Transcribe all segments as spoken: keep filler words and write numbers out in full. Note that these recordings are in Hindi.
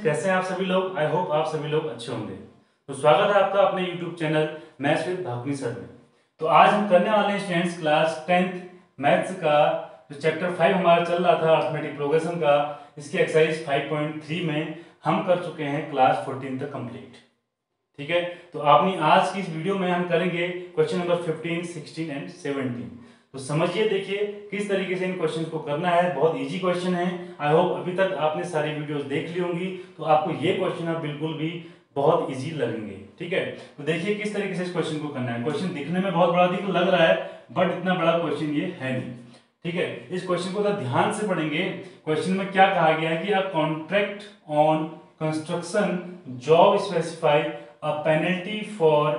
कैसे हैं आप सभी लोग। आई होप आप सभी लोग अच्छे होंगे। तो स्वागत है आपका अपने YouTube channel maths with Bhagni sir में। तो आज हम करने वाले हैं स्टूडेंट्स क्लास टेंथ मैथ्स का जो चैप्टर फाइव हमारा चल रहा था अर्थमेटिक प्रोग्रेशन का, इसकी एक्सरसाइज फाइव पॉइंट थ्री में हम कर चुके हैं क्लास फोर्टीन तक कंप्लीट। ठीक है, तो आपने आज की इस वीडियो में हम करेंगे question number fifteen, sixteen and seventeen. तो समझिए, देखिए किस तरीके से इन क्वेश्चन को करना है। बहुत इजी क्वेश्चन है। आई होप अभी तक आपने सारी वीडियोस देख ली होंगी, तो आपको ये क्वेश्चन अब बिल्कुल भी बहुत इजी लगेंगे। ठीक है, तो देखिए किस तरीके से इस क्वेश्चन को करना है। क्वेश्चन दिखने में बहुत बड़ा दिख लग रहा है, बट इतना बड़ा क्वेश्चन ये है नहीं। ठीक है, इस क्वेश्चन को तो ध्यान से पढ़ेंगे। क्वेश्चन में क्या कहा गया है कि a contract on construction job specify a penalty for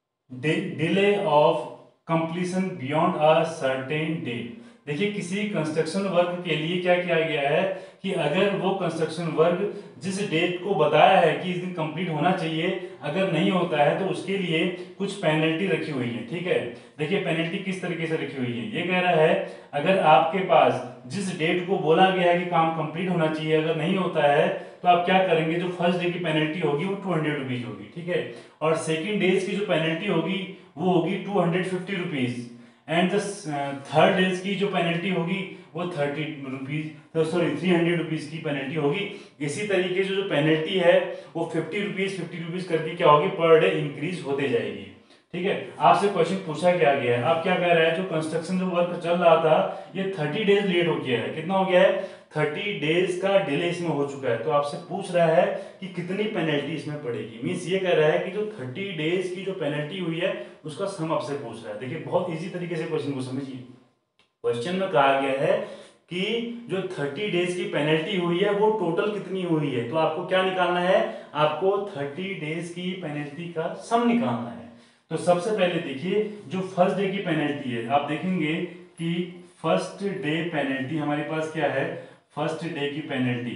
delay of completion beyond a certain date. देखिए, किसी कंस्ट्रक्शन वर्क के लिए क्या किया गया है कि अगर वो कंस्ट्रक्शन वर्क जिस डेट को बताया है कि इस दिन कंप्लीट होना चाहिए, अगर नहीं होता है तो उसके लिए कुछ पेनल्टी रखी हुई है। ठीक है, देखिए पेनल्टी किस तरीके से रखी हुई है। ये कह रहा है अगर आपके पास जिस डेट को बोला गया है कि काम कंप्लीट होना चाहिए, अगर नहीं होता है तो आप क्या करेंगे, जो फर्स्ट डे की पेनल्टी होगी वो टू हंड्रेड रुपीज होगी। ठीक है, और सेकेंड डेज की जो पेनल्टी होगी वो होगी two hundred fifty rupees and third days की जो पेनल्टी होगी वो थर्टी रुपीज तो सॉरी थ्री हंड्रेड रुपीज की पेनल्टी होगी। इसी तरीके से जो पेनल्टी है वो फिफ्टी रुपीज फिफ्टी रुपीज करके क्या होगी, पर डे इंक्रीज होते जाएगी। ठीक है, आपसे क्वेश्चन पूछा क्या गया है, आप क्या कह रहे हैं, जो कंस्ट्रक्शन जो वर्क चल रहा था ये थर्टी डेज लेट हो गया है। कितना हो गया है, थर्टी डेज का डिले इसमें हो चुका है। तो आपसे पूछ रहा है कि कितनी पेनल्टी इसमें पड़ेगी। मींस ये कह रहा है कि जो थर्टी डेज की जो पेनल्टी हुई है उसका सम आपसे पूछ रहा है। देखिए बहुत इजी तरीके से क्वेश्चन को समझिए। क्वेश्चन में कहा गया है कि जो थर्टी डेज की पेनल्टी हुई है वो टोटल कितनी हुई है। तो आपको क्या निकालना है, आपको थर्टी डेज की पेनल्टी का सम निकालना है। तो सबसे पहले देखिए जो फर्स्ट डे की पेनल्टी है, आप देखेंगे कि फर्स्ट डे पेनल्टी हमारे पास क्या है, फर्स्ट डे की पेनल्टी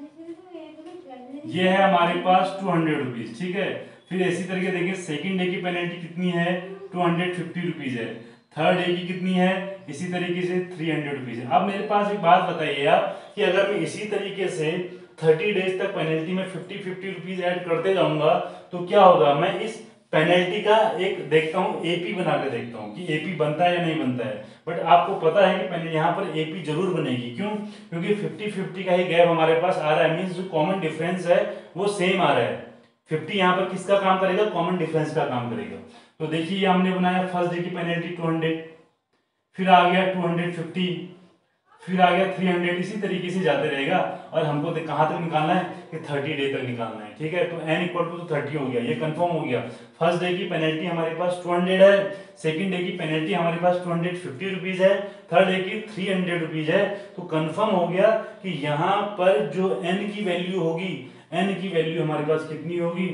ये है हमारे पास टू हंड्रेड रुपीज। ठीक है, फिर इसी तरीके देखिए सेकंड डे की पेनल्टी कितनी है, टू हंड्रेड फिफ्टी रुपीज है। थर्ड डे की कितनी है, इसी तरीके से थ्री हंड्रेड रुपीज है। अब मेरे पास एक बात बताइए आप कि अगर मैं इसी तरीके से थर्टी डेज तक पेनल्टी में फिफ्टी फिफ्टी रुपीज ऐड करते जाऊंगा तो क्या होगा, मैं इस पेनल्टी का एक देखता हूँ एपी बना के देखता हूँ कि एपी बनता है या नहीं बनता है। बट आपको पता है कि पहले यहाँ पर एपी जरूर बनेगी। क्यों, क्योंकि फिफ्टी फिफ्टी का ही गैप हमारे पास आ रहा है। मींस जो कॉमन डिफरेंस है वो सेम आ रहा है। फिफ्टी यहाँ पर किसका काम करेगा, कॉमन डिफरेंस का काम करेगा। तो देखिए हमने बनाया फर्स्ट डे की पेनल्टी टू हंड्रेड, फिर आ गया टू हंड्रेड फिफ्टी, फिर आ गया थ्री हंड्रेड, इसी तरीके से जाते रहेगा। और हमको कहां तक निकालना है कि थर्टी डे तक निकालना है। ठीक है, तो n इक्वल टू थर्टी हो गया, ये कंफर्म हो गया। फर्स्ट डे की पेनल्टी हमारे पास टू हंड्रेड है, सेकंड डे की पेनल्टी हमारे पास टू हंड्रेड फिफ्टी रुपीज है, थर्ड डे की थ्री हंड्रेड रुपीज है। तो कंफर्म हो गया कि यहाँ पर जो n की वैल्यू होगी, n की वैल्यू हमारे पास कितनी होगी,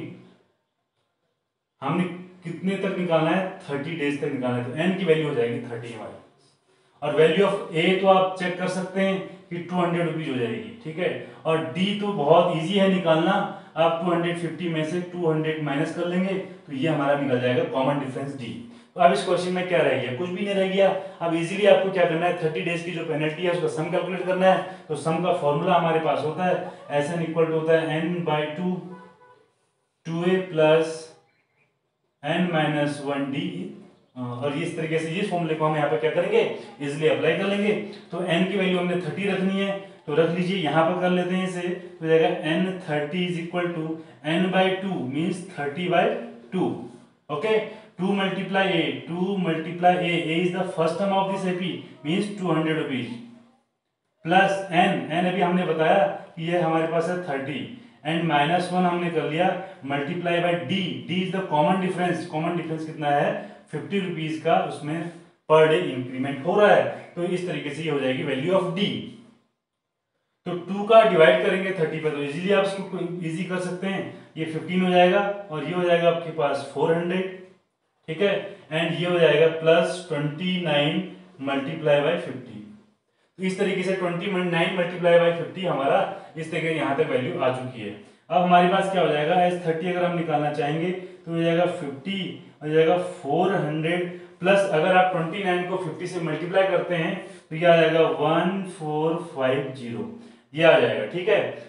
हमने कितने तक निकालना है, थर्टी डेज तक निकालना है। तो n की वैल्यू हो जाएगी थर्टी हमारे पास। और वैल्यू ऑफ a तो आप चेक कर सकते हैं कि टू हंड्रेड रुपीज हो जाएगी। ठीक है, और d तो बहुत इजी है निकालना। आप टू हंड्रेड फिफ्टी में से टू हंड्रेड माइनस कर लेंगे तो ये हमारा निकल जाएगा कॉमन डिफरेंस d। तो अब इस क्वेश्चन में क्या रह गया, कुछ भी नहीं रह गया। अब इजीली आपको क्या करना है, थर्टी डेज की जो पेनल्टी है उसका सम कैलकुलेट करना है। तो सम का फॉर्मूला हमारे पास होता है एस एन इक्वल टू होता है n by two two A plus N minus one d. और इस तरीके से इस फॉर्मूले को हम यहाँ पर क्या करेंगे, इजिली अप्लाई कर लेंगे। तो n की वैल्यू हमने थर्टी रखनी है, तो रख लीजिए, यहाँ पर कर लेते हैं इसे। तो जाएगा n thirty is equal to n by two means thirty by two. Okay, two multiply a, two multiply a, a is the first term of this AP means two hundred rupees plus n, n अभी हमने बताया कि ये हमारे पास है थर्टी एंड माइनस वन हमने कर लिया multiply by d, d is the common difference. Common difference कितना है, फिफ्टी रुपीज का, उसमें पर डे इंक्रीमेंट हो रहा है। तो इस तरीके से ये हो जाएगी वैल्यू ऑफ डी। तो टू का डिवाइड करेंगे थर्टी पे तो इजीली आप इसको इजी कर सकते हैं। ये फिफ्टीन हो जाएगा और ये हो जाएगा आपके पास फोर हंड्रेड। ठीक है, एंड ये हो जाएगा plus twenty nine multiply by fifty. तो इस तरीके से twenty nine multiply by fifty हमारा इस तरीके यहाँ तक वैल्यू आ चुकी है। अब हमारे पास क्या हो जाएगा, एस थर्टी अगर हम निकालना चाहेंगे तो हो जाएगा फिफ्टी, हो जाएगा फोर हंड्रेड प्लस अगर आप ट्वेंटी नाइन को फिफ्टी से मल्टीप्लाई करते हैं तो ये आ जाएगा वन फोर फाइव जीरो, ये आ जाएगा। ठीक है,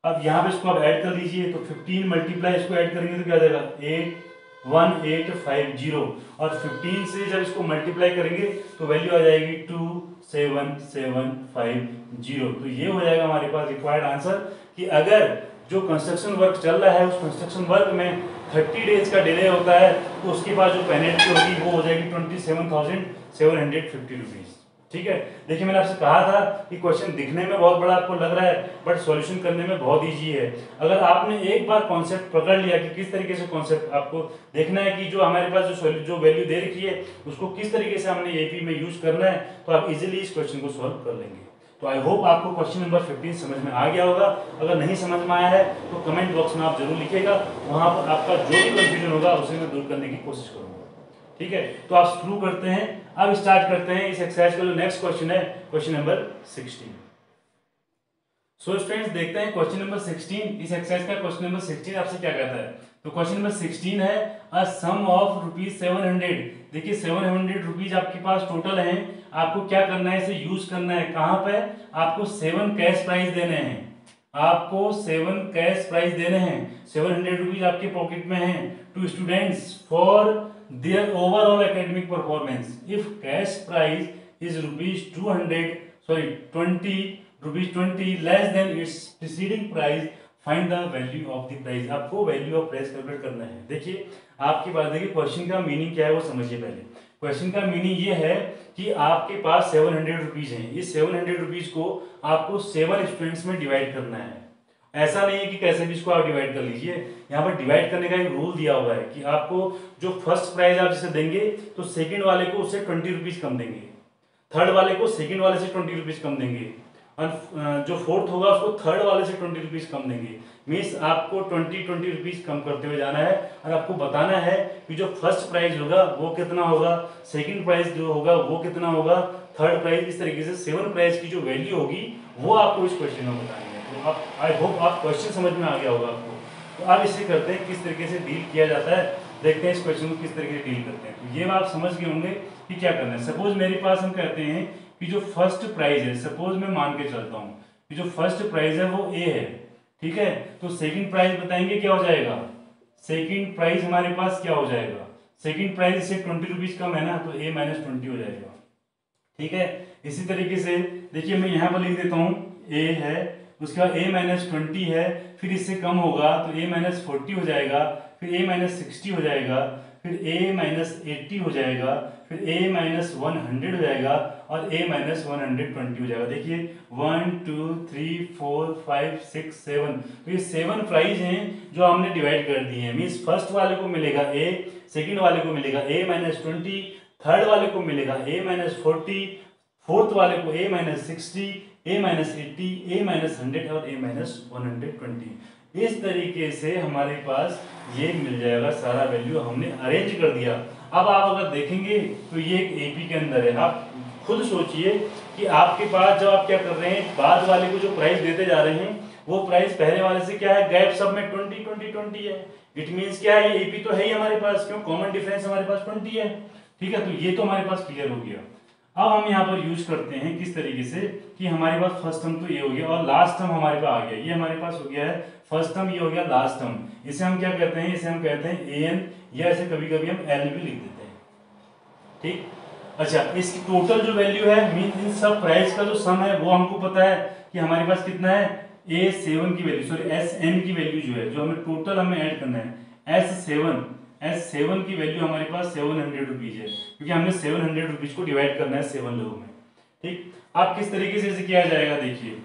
अब यहाँ पे इसको आप ऐड कर लीजिए, तो फिफ्टीन मल्टीप्लाई इसको ऐड करेंगे तो क्या आ जाएगा eight one eight five zero, और फिफ्टीन से जब इसको मल्टीप्लाई करेंगे तो वैल्यू आ जाएगी two seven seven five zero. तो ये हो जाएगा हमारे पास रिक्वायर्ड आंसर कि अगर जो कंस्ट्रक्शन वर्क चल रहा है उस कंस्ट्रक्शन वर्क में थर्टी डेज का डिले होता है तो उसके बाद जो पेनल्टी होगी वो हो जाएगी twenty seven thousand seven hundred fifty rupees. ठीक है, देखिए मैंने आपसे कहा था कि क्वेश्चन दिखने में बहुत बड़ा आपको लग रहा है बट सॉल्यूशन करने में बहुत इजी है। अगर आपने एक बार कॉन्सेप्ट पकड़ लिया कि किस तरीके से कॉन्सेप्ट आपको देखना है कि जो हमारे पास जो जो वैल्यू दे रखी है उसको किस तरीके से हमने एपी में यूज करना है, तो आप इजीली इस क्वेश्चन को सॉल्व कर लेंगे। तो आई होप आपको क्वेश्चन नंबर फिफ्टीन समझ में आ गया होगा। अगर नहीं समझ में आया है तो कमेंट बॉक्स में आप जरूर लिखिएगा, वहां पर आपका जो भी कंफ्यूजन होगा उसे मैं दूर करने की कोशिश करूंगा। ठीक है, तो आप शुरू करते हैं, अब स्टार्ट करते हैं इस एक्सरसाइज का जो नेक्स्ट क्वेश्चन है, question number sixteen. So students देखते हैं क्वेश्चन नंबर सिक्सटीन। इस एक्सरसाइज का क्वेश्चन नंबर सिक्सटीन आपसे क्या कहता है। तो क्वेश्चन नंबर सिक्सटीन है a sum of rupees seven hundred. देखिए सेवन हंड्रेड रुपीज आपके पास टोटल है, आपको क्या करना है, इसे यूज करना है। कहां पे, आपको सेवन कैश प्राइस देने हैं, आपको सेवन कैश प्राइस देने हैं। सेवन हंड्रेड रुपीज आपके पॉकेट में है to students for their overall academic performance if cash price is rupees two hundred sorry twenty rupees twenty less than its preceding price, find the value of the price. आपको वैल्यू ऑफ प्राइस कैलकुलेट करना है। देखिए आपकी बात, देखिए क्वेश्चन का मीनिंग क्या है वो समझिए। पहले क्वेश्चन का मीनिंग ये है कि आपके पास सेवन हंड्रेड रुपीज है, इस सेवन हंड्रेड रुपीज को आपको सेवन स्टूडेंट्स में डिवाइड करना है। ऐसा नहीं है कि कैसे भी इसको आप डिवाइड कर लीजिए, यहाँ पर डिवाइड करने का एक रूल दिया हुआ है कि आपको जो फर्स्ट प्राइज आप जिसे देंगे तो सेकंड वाले को उससे ट्वेंटी रुपीज कम देंगे, थर्ड वाले को सेकंड वाले से ट्वेंटी रुपीज कम देंगे, और जो फोर्थ होगा उसको थर्ड वाले से ट्वेंटी रुपीज कम देंगे। मीन्स आपको ट्वेंटी ट्वेंटी रुपीज कम करते हुए जाना है और आपको बताना है कि जो फर्स्ट प्राइज होगा वो कितना होगा, सेकंड प्राइज जो होगा वो कितना होगा, थर्ड प्राइज, इस तरीके से सेवन प्राइज की जो वैल्यू होगी वो आपको इस क्वेश्चन में बतानी है। तो आप आई होप आप क्वेश्चन समझ में आ गया होगा आपको। तो आप इसे करते हैं किस तरीके से डील किया जाता है, देखते हैं इस क्वेश्चन को किस तरीके से डील करते हैं। तो ये आप समझ गए होंगे कि क्या करना है। सपोज मेरे पास हम कहते हैं कि जो फर्स्ट प्राइज है, सपोज मैं मान के चलता हूँ कि जो फर्स्ट प्राइज है वो ए है, ठीक है, तो सेकंड प्राइस बताएंगे क्या हो जाएगा, सेकंड प्राइस हमारे पास क्या हो जाएगा, सेकंड प्राइस से ट्वेंटी रुपीज कम है ना तो ए माइनस ट्वेंटी हो जाएगा। ठीक है, इसी तरीके से देखिए मैं यहाँ पर लिख देता हूँ ए है, उसके बाद ए माइनस ट्वेंटी है, फिर इससे कम होगा तो ए माइनस फोर्टी हो जाएगा, फिर ए माइनस सिक्सटी हो जाएगा, फिर ए माइनस एट्टी हो जाएगा, फिर ए माइनस वन हंड्रेड हो जाएगा और a minus one hundred twenty हो जाएगा। देखिए one two three four five six seven, तो ये सेवन प्राइज हैं जो हमने डिवाइड कर दी हैं। मीन्स फर्स्ट वाले को मिलेगा ए, सेकंड वाले को मिलेगा ए माइनस ट्वेंटी, थर्ड वाले को मिलेगा ए माइनस फोर्टी, फोर्थ वाले को a minus sixty, a minus eighty, a minus hundred और a minus one hundred twenty. इस तरीके से हमारे पास ये मिल जाएगा, सारा वैल्यू हमने अरेंज कर दिया। अब आप अगर देखेंगे तो ये एक एपी के अंदर है। आप खुद सोचिए कि आपके पास जब आप क्या कर रहे हैं, बाद वाले को जो प्राइस देते जा रहे हैं वो प्राइस पहले वाले से क्या है, गैप सब में ट्वेंटी ट्वेंटी ट्वेंटी है। इट मींस क्या है, ये एपी तो है ही हमारे पास, क्यों, कॉमन डिफरेंस हमारे पास ट्वेंटी है। ठीक है, तो ये तो हमारे पास क्लियर हो गया। अब हम यहाँ पर यूज करते हैं किस तरीके से कि हमारे पास फर्स्ट टर्म तो ये हो गया और लास्ट टर्म हमारे पास आ गया। ये हमारे पास हो गया है फर्स्ट टर्म, ये हो गया लास्ट टर्म। इसे हम क्या कहते हैं, इसे हम कहते हैं ए एन, या इसे कभी कभी हम एल भी लिख देते हैं। ठीक, अच्छा, इसकी टोटल जो वैल्यू है, मीन इन सब प्राइस का जो सम है वो हमको पता है कि हमारे पास कितना है, ए सेवन की वैल्यू, सॉरी एस एन की वैल्यू जो है, जो हमें टोटल हमें ऐड करना है, एस सेवन, एस सेवन की वैल्यू हमारे पास सेवन हंड्रेड रुपीज है, क्योंकि हमने सेवन हंड्रेड रुपीज को डिवाइड करना है सेवन लोगों में। ठीक, अब किस तरीके से इसे किया जाएगा, देखिए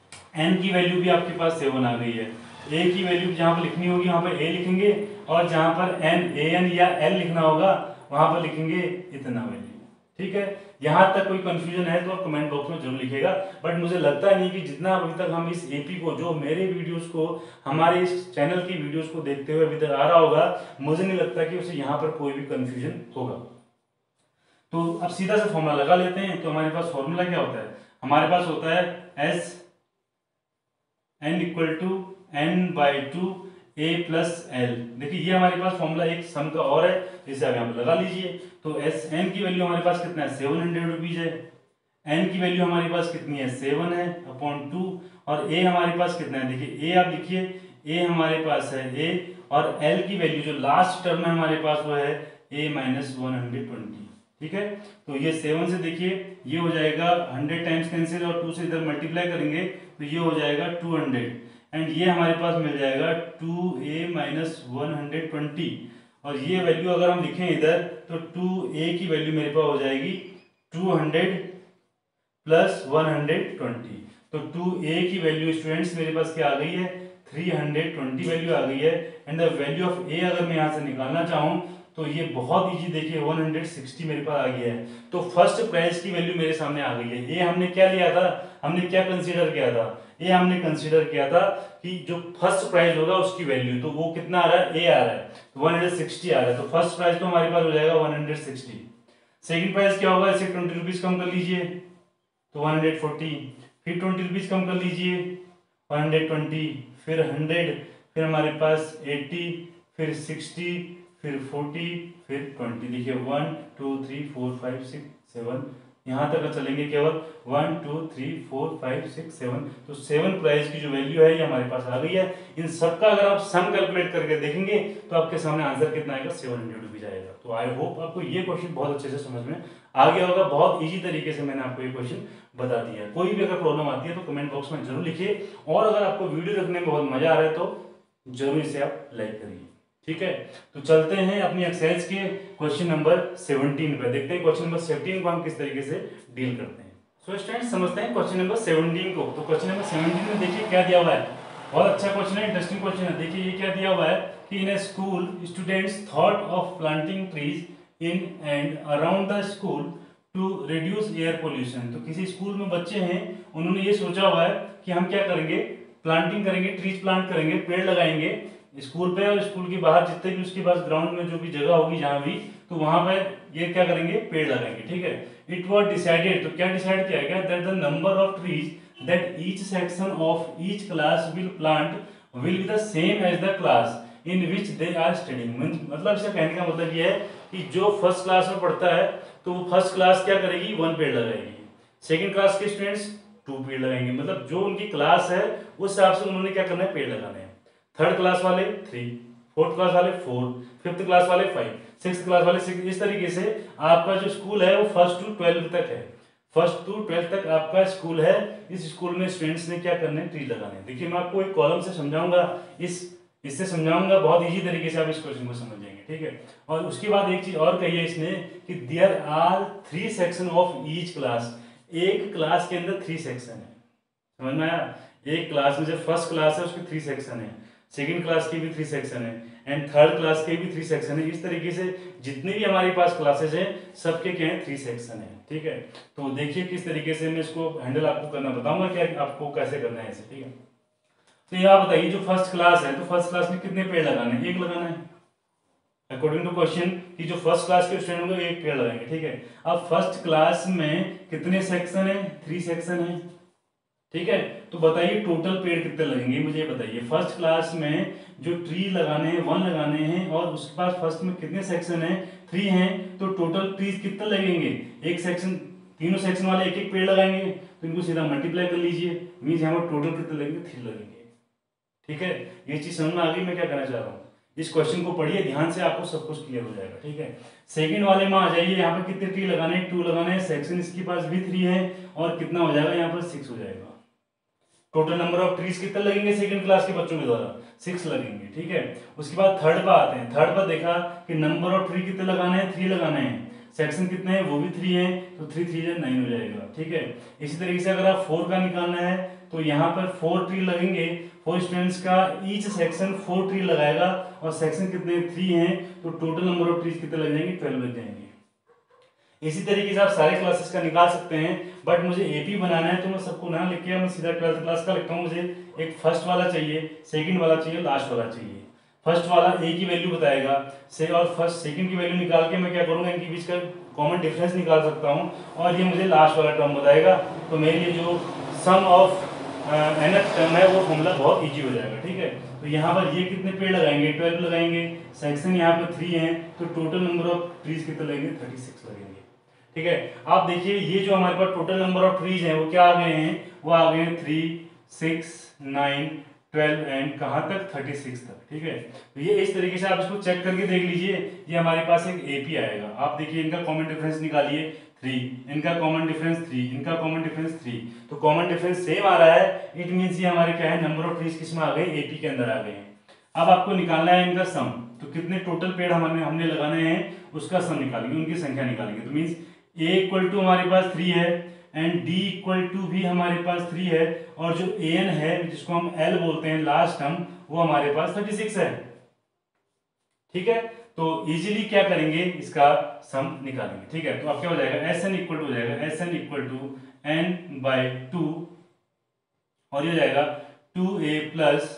एन की वैल्यू भी आपके पास सेवन आ गई है, ए की वैल्यू जहां पर लिखनी होगी वहां पर ए लिखेंगे, और जहां पर एन ए एन या एल लिखना होगा वहां पर लिखेंगे इतना वैल्यू। ठीक है, यहां तक कोई कंफ्यूजन है तो कमेंट बॉक्स में जरूर लिखेगा। बट मुझे लगता नहीं कि जितना अभी तक हम इस एपी को, जो मेरे वीडियोस को, हमारे इस चैनल की वीडियोस को देखते हुए अभी तक आ रहा होगा, मुझे नहीं लगता कि उसे यहाँ पर कोई भी कंफ्यूजन होगा। तो अब सीधा से फॉर्मूला लगा लेते हैं। तो हमारे पास फॉर्मूला क्या होता है, हमारे पास होता है S N equal to N by two A plus L. देखिए ये हमारे पास फॉर्मूला एक सम का और है, इसे आप यहाँ पर लगा लीजिए। तो एस एन की वैल्यू हमारे पास कितना है, सेवन हंड्रेड रुपीज है, एन की वैल्यू हमारे पास कितनी है, सेवन है अपॉन टू, और ए हमारे पास कितना है, देखिए ए आप लिखिए, ए हमारे पास है ए, और एल की वैल्यू जो लास्ट टर्म है हमारे पास वो है A minus one hundred twenty. ठीक है, तो ये सेवन से देखिए ये हो जाएगा हंड्रेड टाइम्स कैंसिल, और टू से इधर मल्टीप्लाई करेंगे तो ये हो जाएगा टू हंड्रेड, एंड ये हमारे पास मिल जाएगा two A minus one hundred twenty, और ये वैल्यू अगर हम लिखें इधर तो टू ए की वैल्यू मेरे पास हो जाएगी two hundred plus one hundred twenty. तो टू ए की वैल्यू स्टूडेंट्स मेरे पास क्या आ गई है, थ्री हंड्रेड ट्वेंटी वैल्यू आ गई है, and the value of A अगर मैं यहाँ से निकालना चाहूँ तो ये बहुत इजी, देखिए वन हंड्रेड सिक्सटी मेरे पास आ गया है। तो फर्स्ट प्राइस की वैल्यू मेरे सामने आ गई है। ए हमने क्या लिया था, हमने क्या कंसीडर किया था, ए हमने कंसीडर किया था कि जो फर्स्ट प्राइस होगा उसकी वैल्यू, तो वो कितना आ रहा है, ए आ रहा है, तो वन हंड्रेड सिक्सटी आ रहा है, तो फर्स्ट प्राइस तो हमारे पास हो जाएगा one hundred sixty. Second price क्या होगा, इसे ट्वेंटी रुपीज कम कर लीजिए तो वन हंड्रेड फोर्टी, फिर ट्वेंटी रुपीज कम कर लीजिए वन हंड्रेड ट्वेंटी, फिर हंड्रेड, फिर हमारे पास एटी, फिर सिक्सटी, फिर फोर्टी, फिर ट्वेंटी। देखिए one two three four five six seven, यहाँ तक चलेंगे केवल one two three four five six seven, तो सेवन प्राइस की जो वैल्यू है ये हमारे पास आ गई है। इन सबका अगर आप सम कैलकुलेट करके देखेंगे तो आपके सामने आंसर कितना आएगा, सेवन हंड्रेड रुपीज आएगा। तो आई होप आपको ये क्वेश्चन बहुत अच्छे से समझ में आ गया होगा। बहुत ईजी तरीके से मैंने आपको ये क्वेश्चन बता दिया है। कोई भी अगर प्रॉब्लम आती है तो कमेंट बॉक्स में जरूर लिखिए, और अगर आपको वीडियो देखने में बहुत मजा आ रहा है तो जरूर इसे आप लाइक करिए। ठीक है, तो चलते हैं अपनी एक्सरसाइज के क्वेश्चन नंबर सेवनटीन पे, देखते हैं क्वेश्चन नंबर सेवनटीन को हम किस तरीके से डील करते हैं। सो स्टूडेंट्स समझते हैं क्वेश्चन नंबर सेवनटीन को। तो क्वेश्चन नंबर सेवनटीन में देखिए क्या दिया हुआ है, बहुत अच्छा क्वेश्चन है, इंटरेस्टिंग क्वेश्चन है। देखिए ये क्या दिया हुआ है कि in a school students thought of planting trees in and around the school to reduce air pollution. तो किसी स्कूल में बच्चे हैं, उन्होंने ये सोचा हुआ है कि हम क्या करेंगे, प्लांटिंग करेंगे, ट्रीज प्लांट करेंगे, पेड़ लगाएंगे स्कूल पे, और स्कूल के बाहर जितने भी उसके पास ग्राउंड में जो भी जगह होगी जहां भी, तो वहां पर ये क्या करेंगे, पेड़ लगाएंगे। ठीक है, इट वाज डिसाइडेड, तो क्या डिसाइड किया गया, that the number of trees that each section of each class will plant will be the same as the class in which they are studying. मतलब इसका कहने का मतलब ये है कि जो फर्स्ट क्लास में पढ़ता है तो वो फर्स्ट क्लास क्या करेगी, वन पेड़ लगाएगी, सेकंड क्लास के स्टूडेंट्स टू पेड़ लगाएंगे। मतलब जो उनकी क्लास है उस हिसाब से उन्होंने क्या करना है, पेड़ लगाने हैं। थर्ड क्लास वाले थ्री, फोर्थ क्लास वाले फोर, फिफ्थ क्लास वाले फाइव, सिक्स क्लास वाले सिक्स। इस तरीके से आपका जो स्कूल है वो फर्स्ट टू ट्वेल्थ तक है, फर्स्ट टू ट्वेल्थ तक आपका स्कूल है। इस स्कूल में स्टूडेंट्स ने क्या करने हैं, ट्री लगाने हैं। देखिए मैं आपको एक कॉलम से समझाऊंगा, इस इससे समझाऊंगा, बहुत इजी तरीके से आप इस क्वेश्चन को समझ जाएंगे। ठीक है, और उसके बाद एक चीज और कही है इसने कि there are three section of each class. एक क्लास के अंदर थ्री सेक्शन है, समझ में आया। एक क्लास में जो फर्स्ट क्लास है उसके थ्री सेक्शन है, सेकंड क्लास की भी थ्री सेक्शन है, एंड थर्ड क्लास के भी थ्री सेक्शन है। इस तरीके से जितनी भी हमारे पास क्लासेस हैं सबके क्या है, थ्री सेक्शन है। ठीक है, तो देखिए किस तरीके से मैं इसको हैंडल आपको करना बताऊंगा कि आपको कैसे करना है इसे। ठीक है, तो यहाँ बताइए जो फर्स्ट क्लास है तो फर्स्ट क्लास में कितने पेड़ लगाने हैं, एक लगाना है अकॉर्डिंग टू क्वेश्चन कि जो फर्स्ट क्लास के स्टूडेंट होंगे एक पेड़ लगाएंगे। ठीक है, अब फर्स्ट क्लास में कितने सेक्शन है, थ्री सेक्शन है। ठीक है, तो बताइए टोटल पेड़ कितने लगेंगे, मुझे बताइए। फर्स्ट क्लास में जो ट्री लगाने हैं वन लगाने हैं, और उसके पास फर्स्ट में कितने सेक्शन है, थ्री हैं, तो टोटल ट्रीज कितने लगेंगे, एक सेक्शन, तीनों सेक्शन वाले एक एक पेड़ लगाएंगे, तो इनको सीधा मल्टीप्लाई कर लीजिए, मीन्स यहाँ पर टोटल कितने लगेंगे, थ्री लगेंगे। ठीक है, ये चीज समझ में आ गई मैं क्या कहना चाह रहा हूँ। इस क्वेश्चन को पढ़िए ध्यान से, आपको सब कुछ क्लियर हो जाएगा। ठीक है, सेकंड वाले में आ जाइए, यहाँ पर कितने ट्री लगाने हैं, टू लगाने हैं, सेक्शन इसके पास भी थ्री है, और कितना हो जाएगा यहाँ पर, सिक्स हो जाएगा। टोटल नंबर ऑफ ट्रीज कितने लगेंगे सेकंड क्लास के बच्चों के द्वारा, सिक्स लगेंगे। ठीक है, उसके बाद थर्ड पर आते हैं। थर्ड पर देखा कि नंबर ऑफ ट्री कितने लगाने हैं, थ्री लगाने हैं, सेक्शन कितने हैं, वो भी थ्री हैं, तो थ्री थ्री जो नाइन हो जाएगा। ठीक है, इसी तरीके से अगर आप फोर का निकालना है तो यहाँ पर फोर ट्री लगेंगे, फोर स्टूडेंट्स का ईच सेक्शन फोर ट्री लगाएगा, और सेक्शन कितने, थ्री हैं, तो टोटल नंबर ऑफ ट्रीज कितने लग जाएंगे, ट्वेल्व लग जाएंगे। इसी तरीके से आप सारे क्लासेस का निकाल सकते हैं, बट मुझे एपी बनाना है तो मैं सबको ना लिख के मैं सीधा ट्वेल्थ क्लास का लिखता हूँ। मुझे एक फर्स्ट वाला चाहिए, सेकंड वाला चाहिए, लास्ट वाला चाहिए। फर्स्ट वाला ए की वैल्यू बताएगा से, और फर्स्ट सेकंड की वैल्यू निकाल के मैं क्या करूँगा, इनके बीच का कॉमन डिफरेंस निकाल सकता हूँ, और ये मुझे लास्ट वाला टर्म बताएगा। तो मेरे लिए जो सम ऑफ एनथ टर्म है वो फॉर्मूला बहुत ईजी हो जाएगा। ठीक है, तो यहाँ पर ये कितने पेड़ लगाएंगे, ट्वेल्व लगाएंगे, सेक्शन यहाँ पर थ्री हैं, तो टोटल नंबर ऑफ ट्रीज कितने लगेंगे, थर्टी सिक्स लगेंगे। ठीक है। आप देखिए ये जो हमारे पास टोटल नंबर ऑफ ट्रीज हैं वो क्या आ गए हैं, वो आ गए हैं three six nine twelve and कहाँ तक थर्टी सिक्स तक। ठीक है, तो ये इस तरीके से आप इसको चेक करके देख लीजिए, ये हमारे पास एक एपी आएगा। आप देखिए इनका कॉमन डिफरेंस निकालिए, थ्री, इनका कॉमन डिफरेंस थ्री, इनका कॉमन डिफरेंस थ्री, तो कॉमन डिफरेंस सेम आ रहा है। इट मींस ये हमारे क्या है, नंबर ऑफ ट्रीज किसमें आ गए, एपी के अंदर आ गए हैं। अब आपको निकालना है इनका सम, तो कितने टोटल पेड़ हमने हमने लगाने हैं उसका सम निकालेंगे, उनकी संख्या निकालेंगे। तो मींस ए इक्वल टू हमारे पास थ्री है एंड डी इक्वल टू भी हमारे पास थ्री है, और जो एन है जिसको हम एल बोलते हैं लास्ट टर्म, वो हमारे पास थर्टी सिक्स है। ठीक है, तो इजीली क्या करेंगे, इसका सम निकालेंगे। ठीक है, तो अब क्या हो जाएगा, एस एन इक्वल टू हो जाएगा S N equal to N by two, और ये हो जाएगा टू ए plus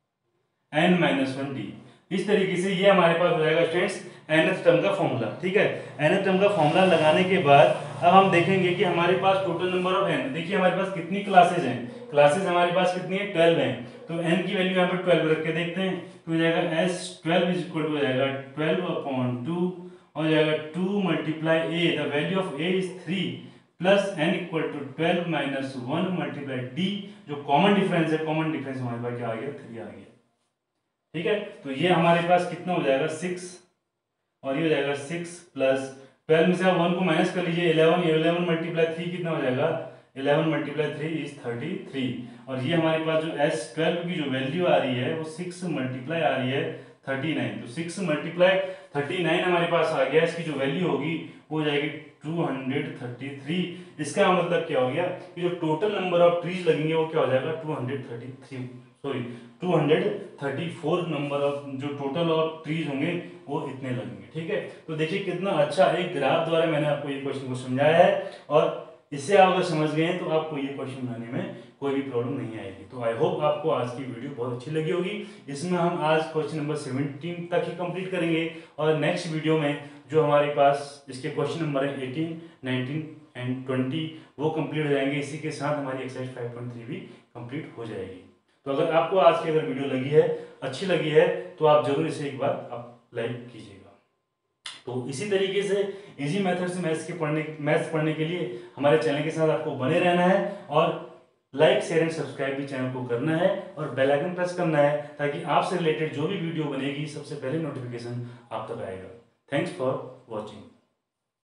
N minus one D. इस तरीके से ये हमारे पास हो जाएगा स्टूडेंट्स nth टर्म का फॉर्मूला। ठीक है, nth टर्म का फॉर्मूला लगाने के बाद अब हम देखेंगे कि हमारे पास टोटल नंबर ऑफ n, देखिए हमारे पास कितनी क्लासेज हैं, क्लासेज हमारे पास कितनी है, ट्वेल्व हैं। तो n की वैल्यू यहाँ पर ट्वेल्व रख के देखते हैं, तो हो जाएगा s twelve is equal to हो जाएगा ट्वेल्व अपॉन टू, हो जाएगा two multiply a, the value of a is three, plus n equal to twelve minus one multiply d, जो कॉमन डिफरेंस है, कॉमन डिफरेंस हमारे पास क्या आ गया, थ्री आ गया। ठीक है, तो ये हमारे पास कितना हो जाएगा, सिक्स, और ये हो जाएगा सिक्स प्लस ट्वेल्व में से आप वन को माइनस कर लीजिए, इलेवन, इलेवन मल्टीप्लाई थ्री कितना हो जाएगा, eleven multiply three is thirty three, और ये हमारे पास जो एस ट्वेल्व की जो वैल्यू आ रही है वो सिक्स मल्टीप्लाई आ रही है थर्टी नाइन, तो सिक्स मल्टीप्लाई थर्टी नाइन हमारे पास आ गया, इसकी जो वैल्यू होगी वो हो जाएगी टू हंड्रेड थर्टी थ्री। इसका मतलब क्या हो गया कि जो टोटल नंबर ऑफ ट्रीज लगेंगे वो क्या हो जाएगा, two hundred thirty three, sorry two hundred thirty four number of जो टोटल ऑफ ट्रीज होंगे वो इतने लगेंगे। ठीक है, तो देखिए कितना अच्छा एक ग्राफ द्वारा मैंने आपको ये क्वेश्चन को समझाया है, और इससे आप अगर समझ गए हैं तो आपको ये क्वेश्चन बनाने में कोई भी प्रॉब्लम नहीं आएगी। तो आई होप आपको आज की वीडियो बहुत अच्छी लगी होगी। इसमें हम आज क्वेश्चन नंबर सेवनटीन तक ही कंप्लीट करेंगे, और नेक्स्ट वीडियो में जो हमारे पास इसके क्वेश्चन नंबर है एटीन नाइनटीन एंड ट्वेंटी वो कंप्लीट हो जाएंगे। इसी के साथ हमारी एक्सरसाइज फाइव पॉइंट थ्री भी कंप्लीट हो जाएगी। तो अगर आपको आज की अगर वीडियो लगी है, अच्छी लगी है, तो आप जरूर इसे एक बार आप लाइक कीजिएगा। तो इसी तरीके से इजी मेथड से मैथ्स के पढ़ने मैथ्स पढ़ने के लिए हमारे चैनल के साथ आपको बने रहना है, और लाइक शेयर एंड सब्सक्राइब भी चैनल को करना है, और बेल आइकन प्रेस करना है, ताकि आपसे रिलेटेड जो भी वीडियो बनेगी सबसे पहले नोटिफिकेशन आप तक आएगा। Thanks for watching.